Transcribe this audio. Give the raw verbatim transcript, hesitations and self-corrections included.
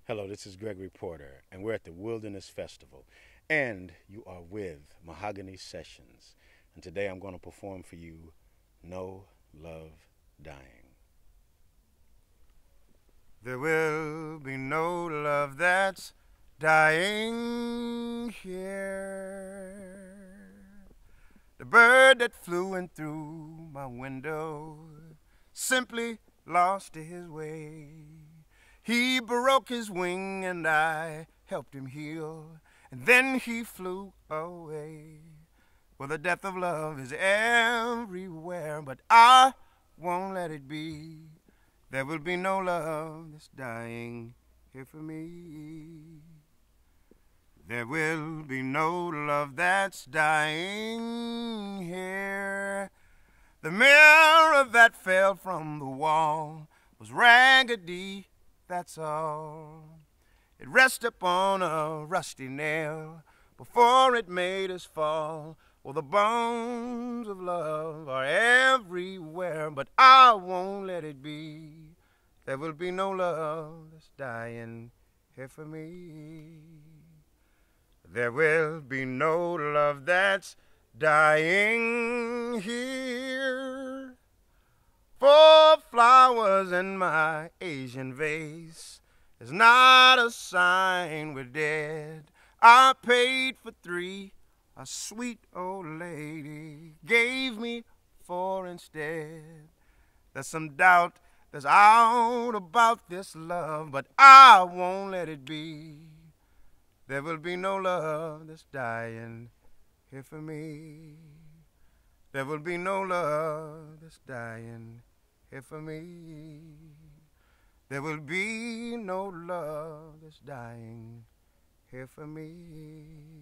Hello, this is Gregory Porter, and we're at the Wilderness Festival. And you are with Mahogany Sessions. And today I'm going to perform for you No Love Dying. There will be no love that's dying here. The bird that flew in through my window simply lost his way. He broke his wing and I helped him heal, and then he flew away. Well, the death of love is everywhere, but I won't let it be. There will be no love that's dying here for me. There will be no love that's dying here. The mirror that fell from the wall was raggedy, that's all. It rested upon a rusty nail before it made us fall. Well, the bones of love are everywhere, but I won't let it be. There will be no love that's dying here for me. There will be no love that's dying here. Four flowers in my Asian vase is not a sign we're dead. I paid for three, a sweet old lady gave me four instead. There's some doubt that's out about this love, but I won't let it be. There will be no love that's dying here for me. There will be no love that's dying here for me. There will be no love that's dying here for me.